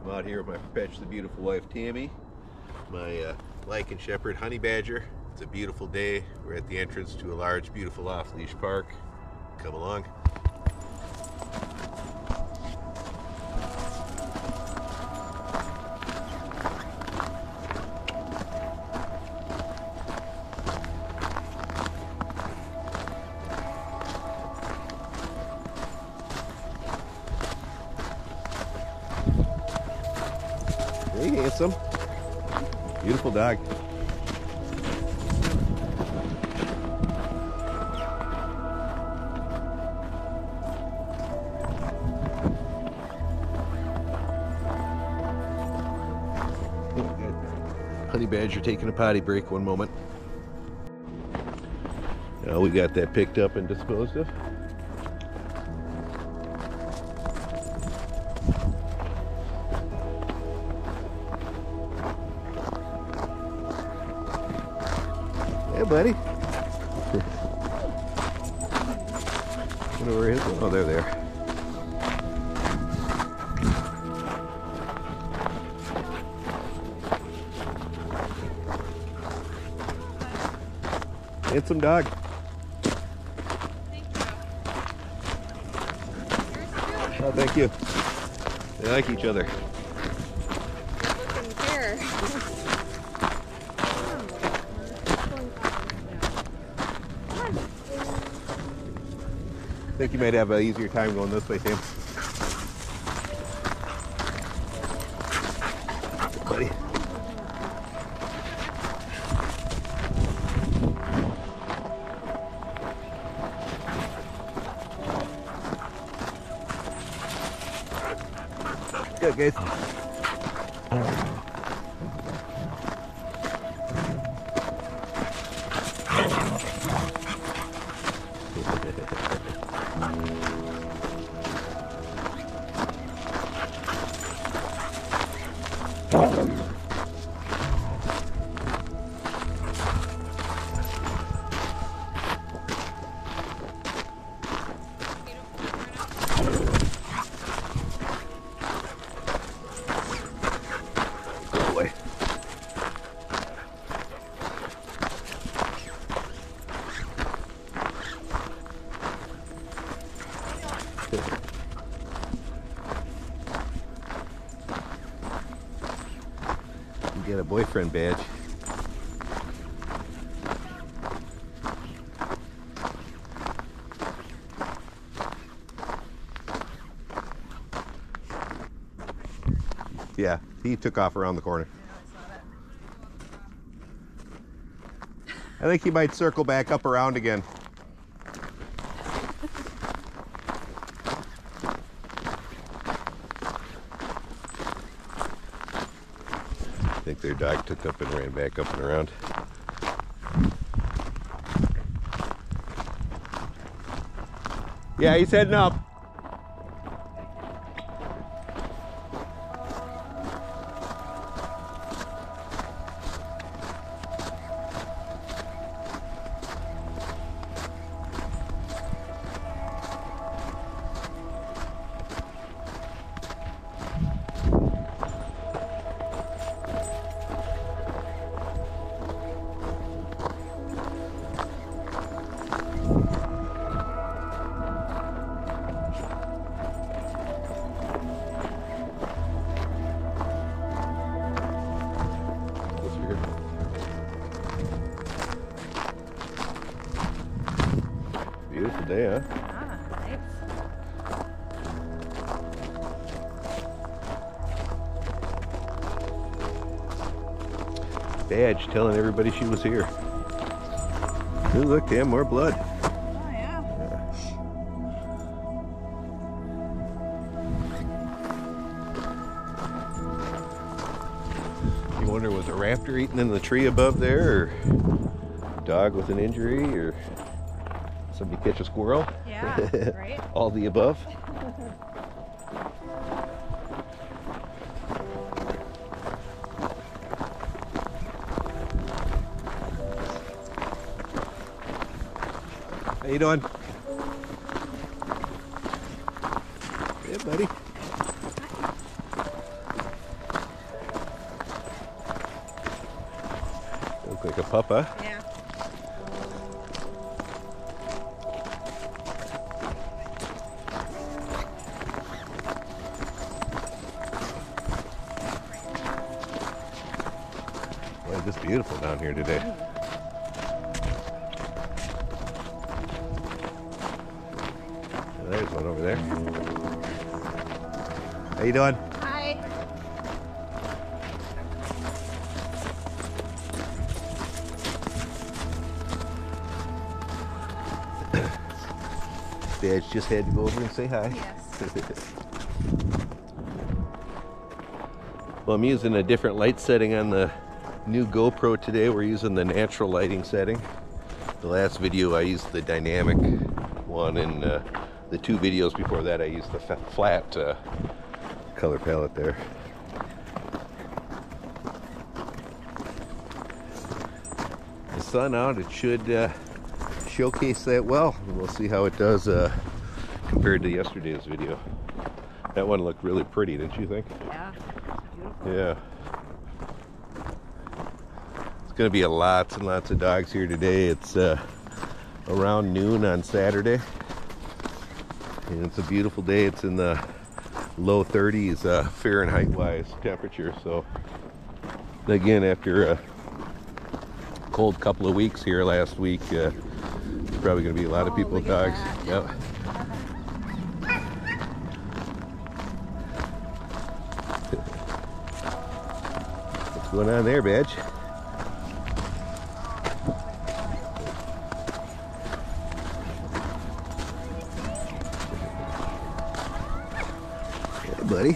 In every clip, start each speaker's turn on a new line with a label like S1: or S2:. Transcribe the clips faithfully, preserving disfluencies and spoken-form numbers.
S1: I'm out here with my perpetually beautiful wife Tammy, my uh, Lycan Shepherd honey badger. It's a beautiful day. We're at the entrance to a large, beautiful off-leash park. Come along. Hey, handsome. Beautiful dog. Honey badger taking a potty break one moment. Now we got that picked up and disposed of. Hey, buddy. Wonder where he is. Oh, they're there. Handsome dog.
S2: Thank you.
S1: Oh, thank you. They like each other.
S2: Good looking pair.
S1: I think you might have an easier time going this way, Sam. Buddy. Good, guys. You get a boyfriend badge. Yeah, he took off around the corner. I think he might circle back up around again. I think their dog took up and ran back up and around. Yeah, he's heading up. Beautiful day, huh?
S2: Ah, nice.
S1: Badge telling everybody she was here. Ooh, look, damn, more blood.
S2: Oh, yeah.
S1: You wonder, was a raptor eating in the tree above there, or a dog with an injury, or somebody catch a squirrel?
S2: Yeah, right?
S1: All the above. How you doing? Yeah, buddy. like a pup, huh?
S2: Yeah.
S1: Boy, it's just beautiful down here today. There's one over there. How you doing?
S2: Hi.
S1: Dad just had to go over and say hi.
S2: Yes.
S1: Well, I'm using a different light setting on the new GoPro today. We're using the natural lighting setting. The last video I used the dynamic one, and uh, the two videos before that I used the flat uh, color palette there. The sun out, it should uh, showcase that well. We'll see how it does uh, compared to yesterday's video. That one looked really pretty, didn't you think?
S2: Yeah. Beautiful.
S1: Yeah. It's going to be a lots and lots of dogs here today. It's uh, around noon on Saturday. And it's a beautiful day. It's in the low thirties uh, Fahrenheit wise temperature. So again, after a cold couple of weeks here last week, uh, there's probably going to be a lot of
S2: Oh,
S1: people with
S2: look at
S1: dogs.
S2: that.
S1: Yep. What's going on there, Badge? Hey, buddy.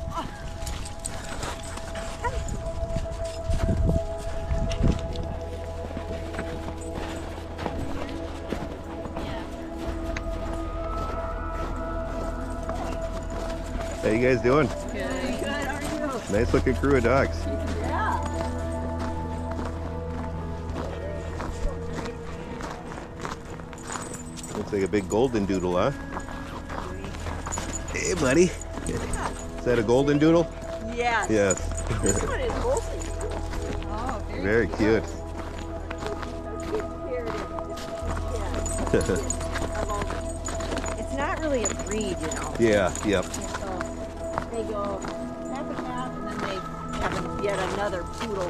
S1: How you guys doing?
S2: Good. Good. How are you?
S1: Nice looking crew of dogs.
S2: Yeah.
S1: Looks like a big golden doodle, huh? Hey, buddy. Is that a golden doodle?
S3: Yes.
S1: Yes.
S3: This one is golden.
S2: Oh, very,
S1: Very cute.
S3: It's not really a breed, you know.
S1: Yeah, yep.
S3: So they go half and half, and then they have yet another poodle.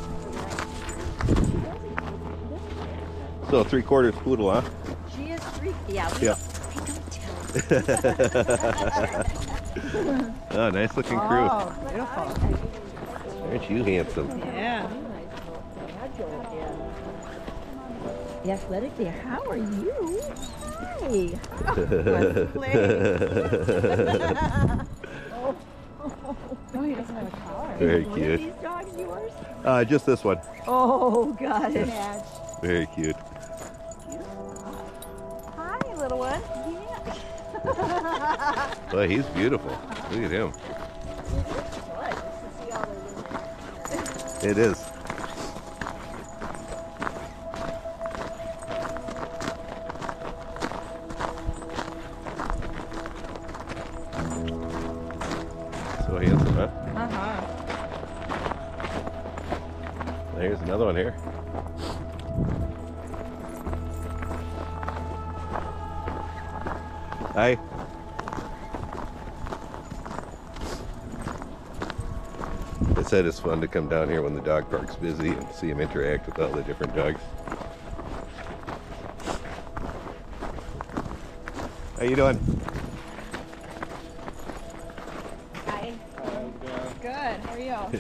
S1: So three quarters poodle, huh?
S3: She is three. Yeah. We
S1: Yep.
S3: don't, we don't tell.
S1: Oh, nice looking crew.
S2: Oh, beautiful.
S1: Aren't you handsome?
S2: Yeah.
S3: The athletic bear, how are you? Hi.
S2: Oh, he doesn't have a collar.
S1: Very
S3: One
S1: cute.
S3: of these dogs yours?
S1: Uh, just this one.
S3: Oh, got it.
S1: Very cute.
S3: Hi, little one. Yeah.
S1: Well, he's beautiful. Look at him. It is. So handsome, huh?
S2: Uh-huh.
S1: There's another one here. Hi. They said it's fun to come down here when the dog park's busy and see them interact with all the different dogs. How you doing?
S3: Hi.
S2: Good. How are you?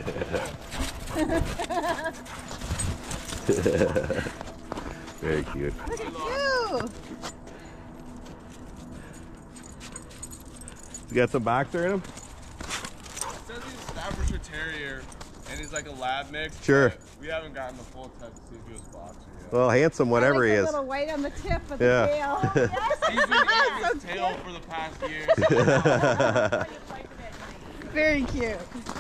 S1: Very cute.
S2: Look at you.
S1: You got some boxer in him?
S4: It says he's a Staffordshire Terrier, and he's like a lab mix.
S1: Sure.
S4: but We haven't gotten the full test to see if he was boxer yet.
S1: Well, handsome, whatever
S2: I
S1: he
S2: like
S1: is.
S2: the little white on the tip of
S1: Yeah.
S2: the tail.
S4: He's been eating his tail for the past year.
S2: Very cute.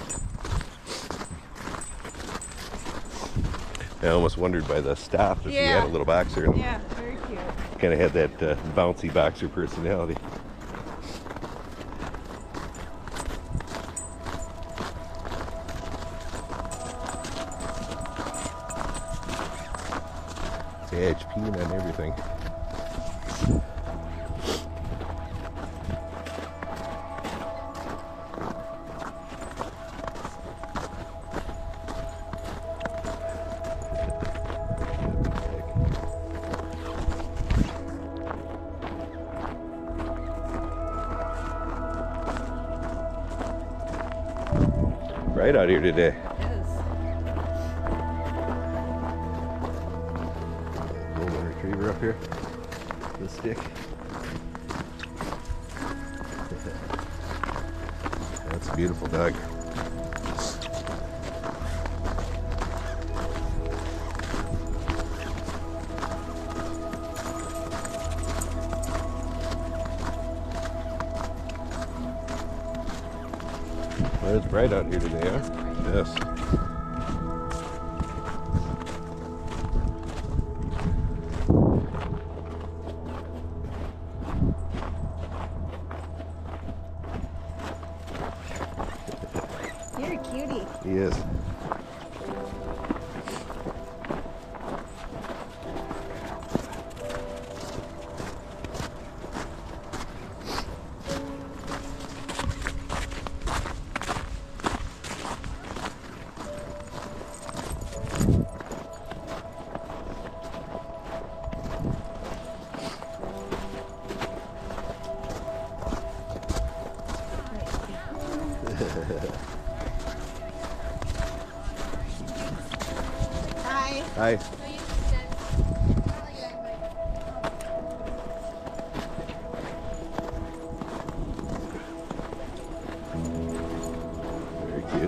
S1: I almost wondered by the stop if he had
S2: Yeah.
S1: a little boxer in him.
S2: Yeah, very cute.
S1: Kind of had that uh, bouncy boxer personality. Yeah, it's peeing on everything. Right out here today. Golden retriever up here. The stick. That's a beautiful dog. Well, it's bright out here today, huh? Yes.
S2: You're a cutie.
S1: He is.
S2: Hi.
S1: Hi. Very cute.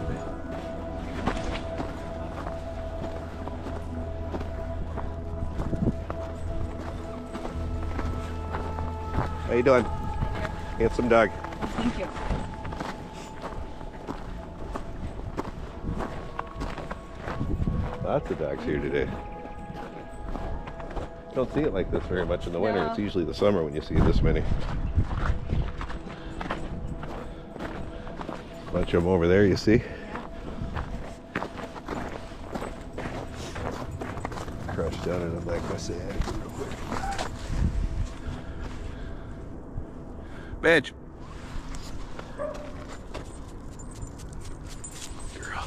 S1: How you doing? Handsome dog.
S2: Thank you.
S1: Lots of dogs here today. Don't see it like this very much in the winter.
S2: No.
S1: It's usually the summer when you see this many. Bunch of them over there, you see. Crushed down in the back. Let's say real quick. Bench. Girl.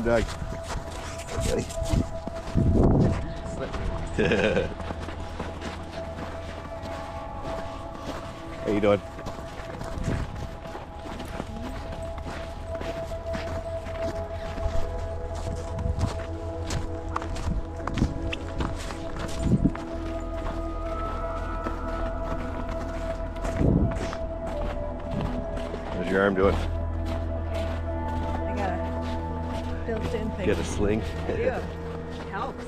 S1: Come, dog. Buddy. How you doing? How's your arm doing?
S3: I got a built-in thing.
S1: Get a sling?
S3: I do. It helps.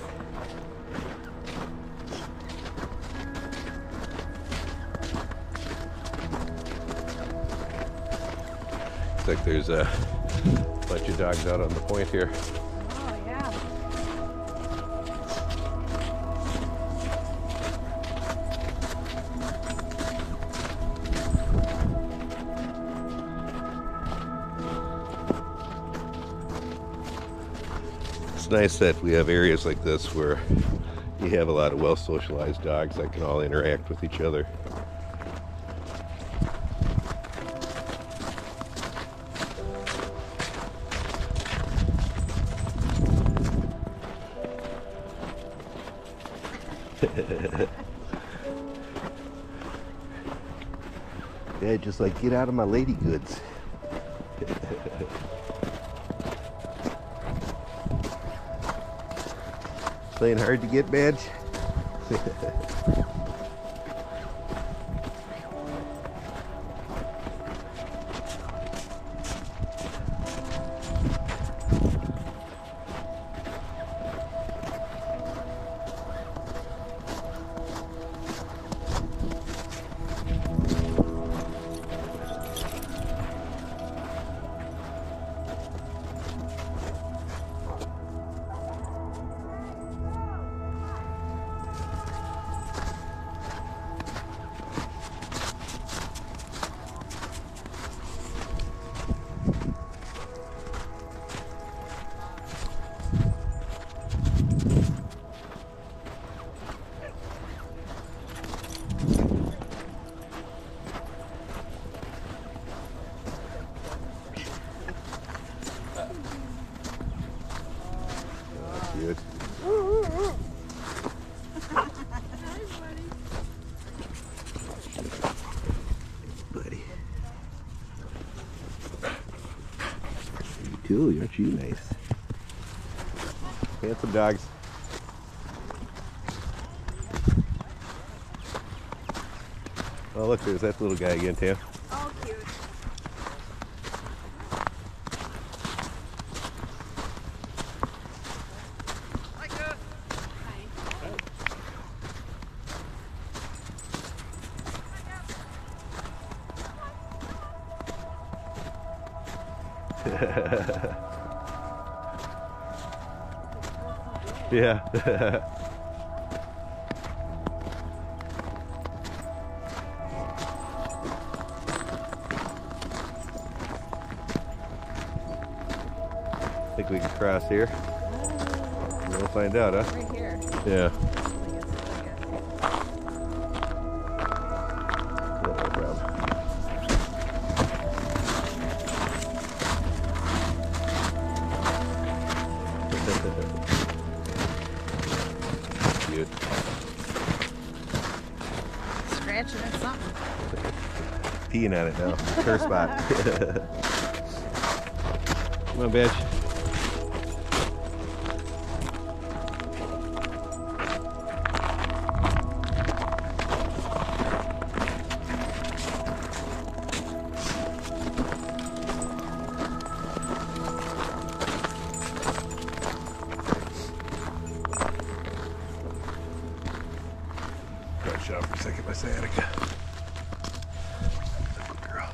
S1: Looks like there's a bunch of dogs out on the point here.
S3: Oh, yeah.
S1: It's nice that we have areas like this where you have a lot of well-socialized dogs that can all interact with each other. Yeah, just like, get out of my lady goods. Playing hard to get, badge? Good. Buddy. You too, aren't you nice? Handsome dogs. Oh look, there's that little guy again, Tam.
S2: Oh, cute.
S1: Yeah. Think we can cross here? We'll find out, huh?
S3: Right here.
S1: Yeah.
S3: I guess, I guess.
S1: No problem. Cute.
S2: Scratching at something.
S1: Peeing on it now. It's her spot. Come on, bitch. Got shot for a second by sciatica. Good girl.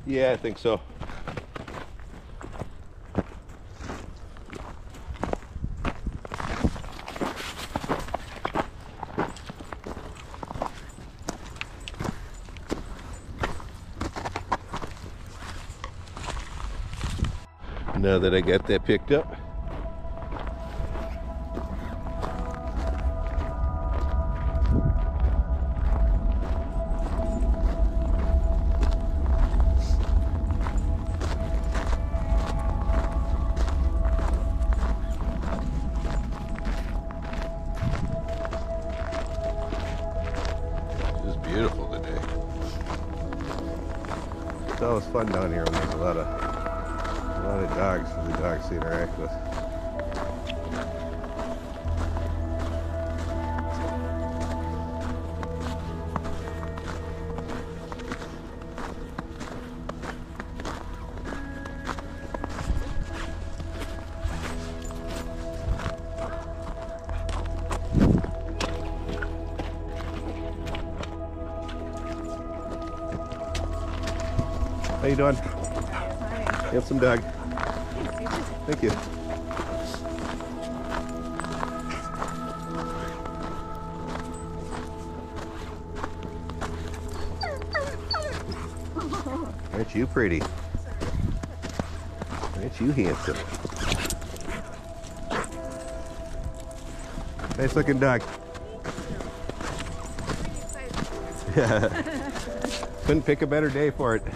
S1: Yeah, I think so. Now that I got that picked up, it's beautiful today. It's always fun down here when there's a lot of A lot of dogs for the dogs to interact with. How you doing? Handsome dog. Thank you. Aren't you pretty? Aren't you handsome? Nice looking dog. Yeah. Couldn't pick a better day for it.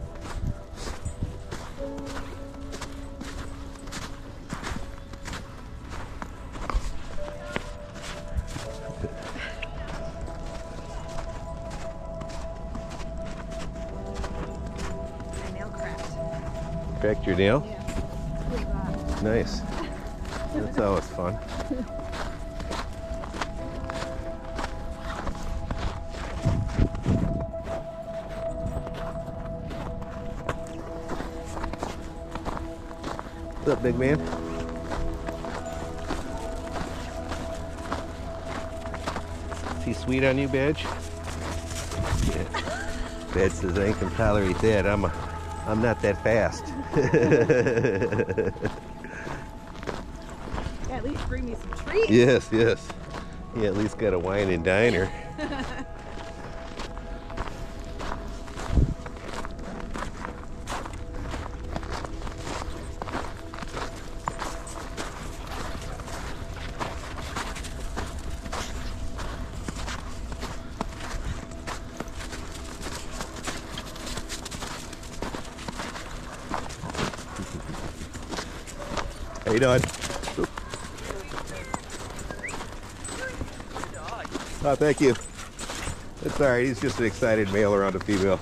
S1: Cracked your nail?
S2: Yeah.
S1: Nice. That's always fun. What's up, big man? Is he sweet on you, Badge? Yeah. Badge says I ain't gonna tolerate that. I'm a, I'm not that fast.
S2: Yeah, at least bring me some treats.
S1: Yes, yes. He at least got a wine and diner. How you doing? Oh, thank you. It's all right. He's just an excited male around a female.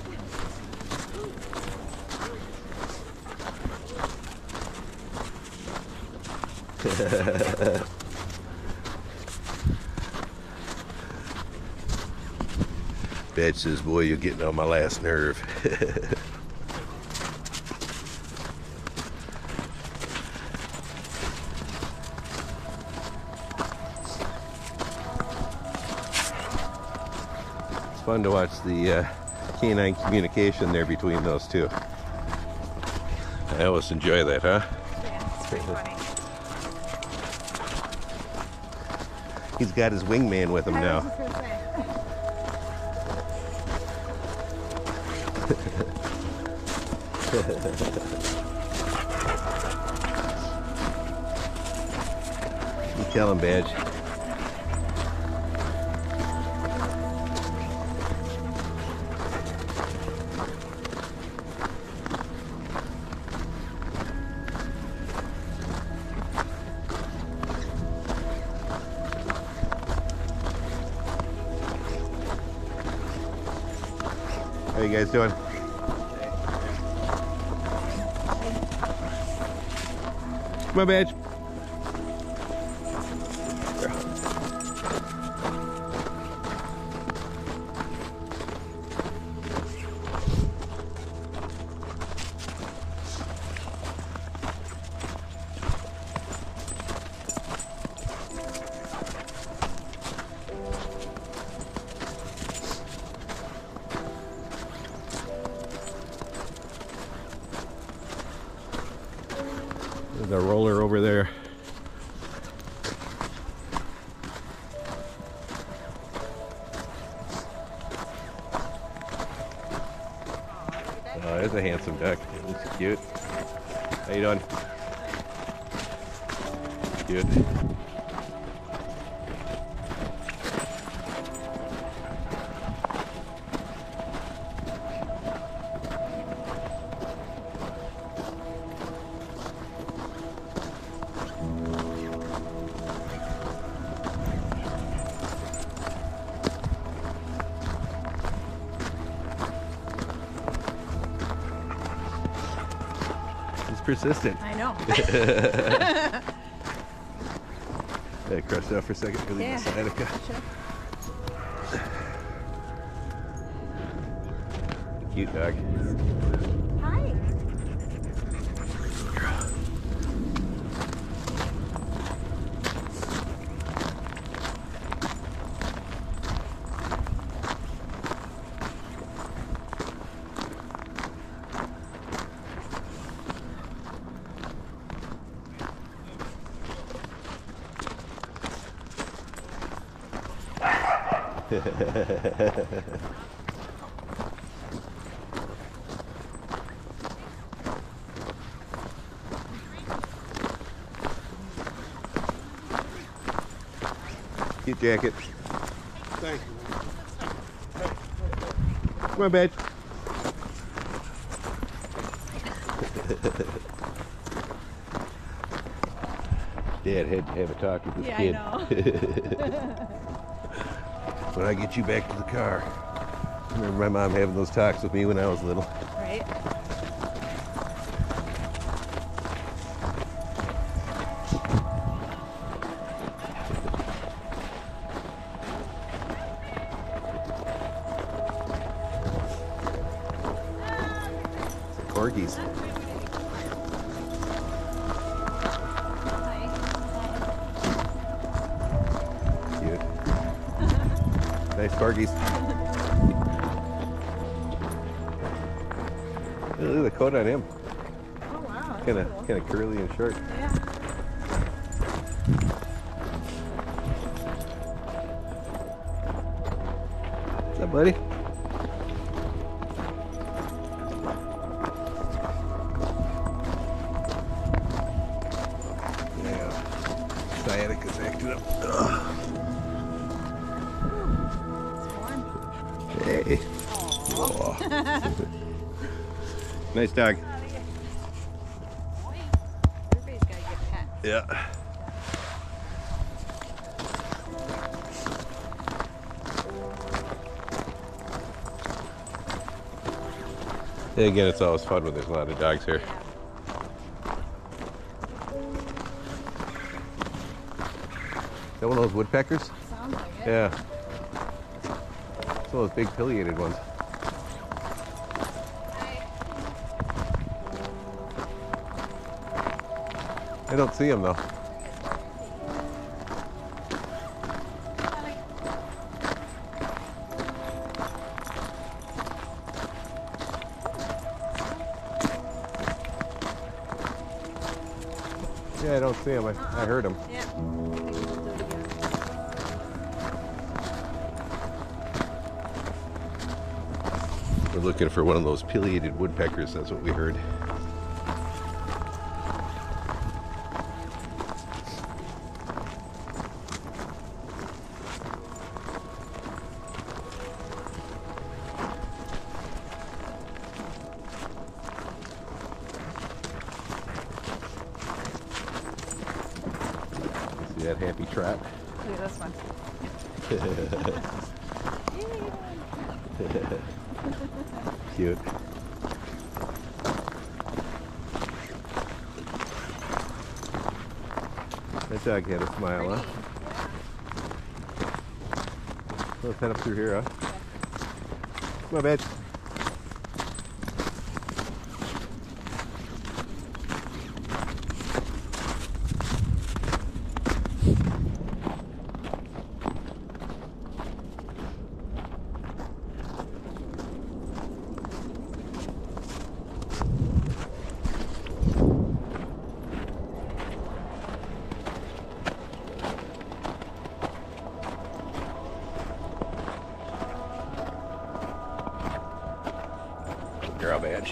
S1: Badge says, boy, you're getting on my last nerve. Fun to watch the uh, canine communication there between those two. I always enjoy that, huh?
S2: Yeah, it's pretty funny.
S1: He's got his wingman with him
S2: I
S1: now.
S2: was just gonna say. You tell him, Badge. How you guys doing? Come on, Badge.
S1: The roller over there. Oh, there's a handsome duck. Looks cute. How you doing? Cute. Persistent.
S3: I know.
S1: Yeah, cross it out for a second. Really
S3: Yeah.
S1: sciatica.
S3: Sure.
S1: Cute dog.
S3: Hi.
S1: Cute jacket.
S2: Thank you.
S1: Come on, badge. Dad had to have a talk with this
S3: Yeah,
S1: kid.
S3: I know.
S1: When I get you back to the car. I remember my mom having those talks with me when I was little.
S3: Right?
S1: Corgis. Cute. Nice corgis. Look at the coat on him.
S3: Oh wow.
S1: Kind of, kind of curly and short.
S3: Yeah.
S1: What's up, buddy? Yeah. Sciatica's acting up. Ugh. Hey. Aw. Nice dog.
S3: Everybody's got to get pets.
S1: Yeah. Yeah, again, it's always fun when there's a lot of dogs here. Is that one of those woodpeckers?
S3: Sounds like it.
S1: Yeah. It's one of those big pileated ones. I don't see them though. Yeah, I don't see them. I, I heard them.
S3: Yeah.
S1: We're looking for one of those pileated woodpeckers. That's what we heard. See that happy trot?
S3: Look at this one.
S1: Cute. That dog had a smile, huh? Let's head up through here, huh? Come on, bitch. girl, Badge.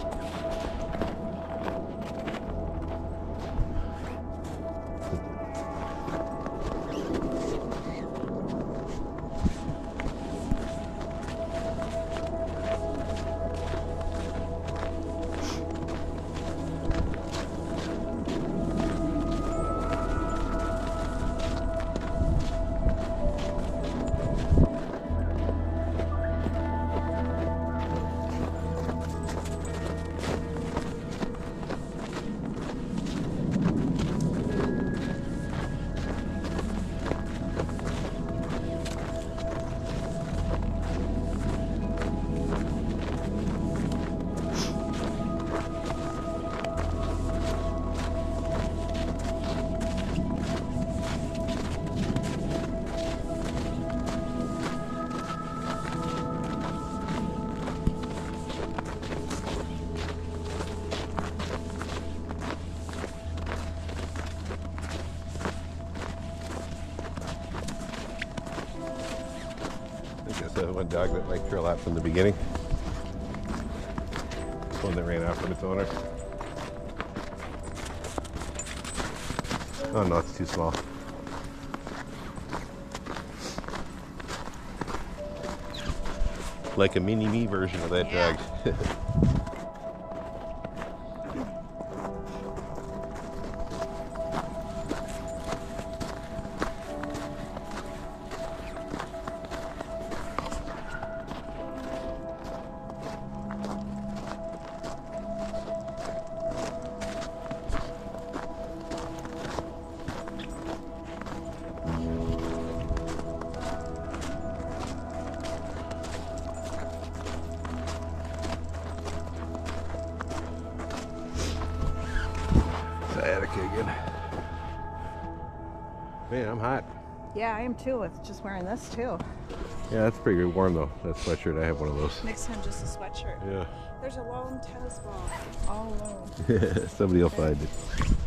S1: The one dog that liked her a lot from the beginning. This one that ran off from its owner. Oh no, it's too small. Like a mini me version of that
S3: Yeah.
S1: dog. Again. Man, I'm hot.
S3: Yeah, I am too. With just wearing this too.
S1: Yeah, that's pretty good warm though. That sweatshirt, I have one of those.
S3: Next time, just a sweatshirt.
S1: Yeah.
S3: There's a lone tennis ball all alone.
S1: Somebody will find it.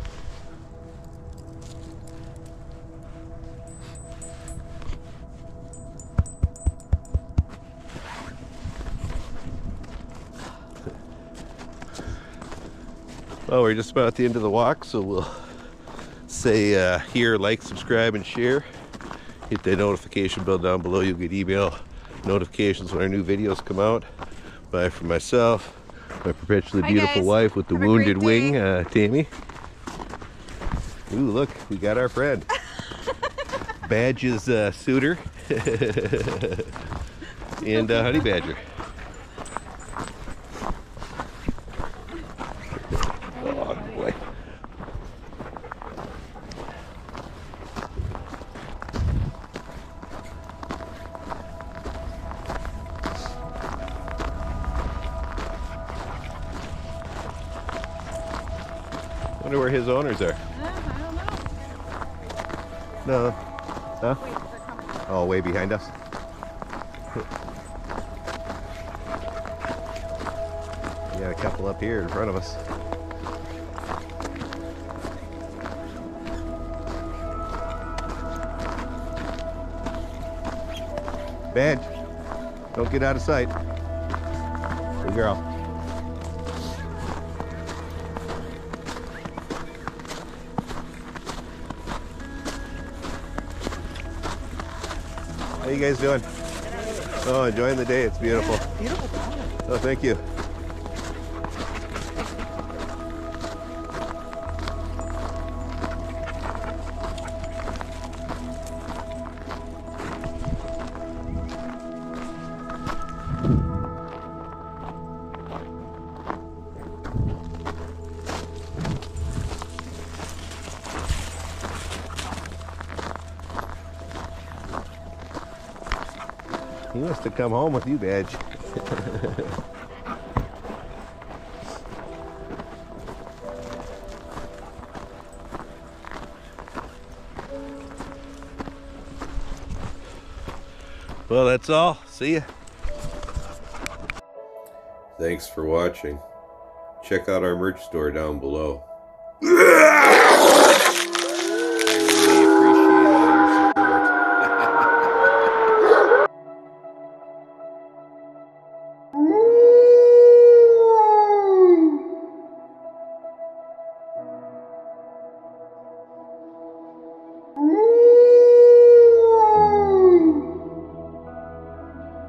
S1: Well, we're just about at the end of the walk, so we'll say uh, here, like, subscribe, and share. Hit that notification bell down below. You'll get email notifications when our new videos come out. Bye from myself, my perpetually
S3: Bye,
S1: beautiful
S3: guys.
S1: wife with the
S3: Have a
S1: wounded
S3: great
S1: wing,
S3: day.
S1: uh, Tammy. Ooh, look, we got our friend. Badge's uh, suitor. And uh, honey badger. Oh, boy. Wonder where his owners are.
S3: Uh, I don't know.
S1: No. Huh?
S3: Wait, they're coming.
S1: Oh, way behind us. We got a couple up here in front of us. Badge, don't get out of sight. Good girl. How you guys doing? Oh, enjoying the day. It's beautiful.
S3: Beautiful dog.
S1: Oh, thank you. He wants to come home with you, Badge. Well, that's all. See ya. Thanks for watching. Check out our merch store down below.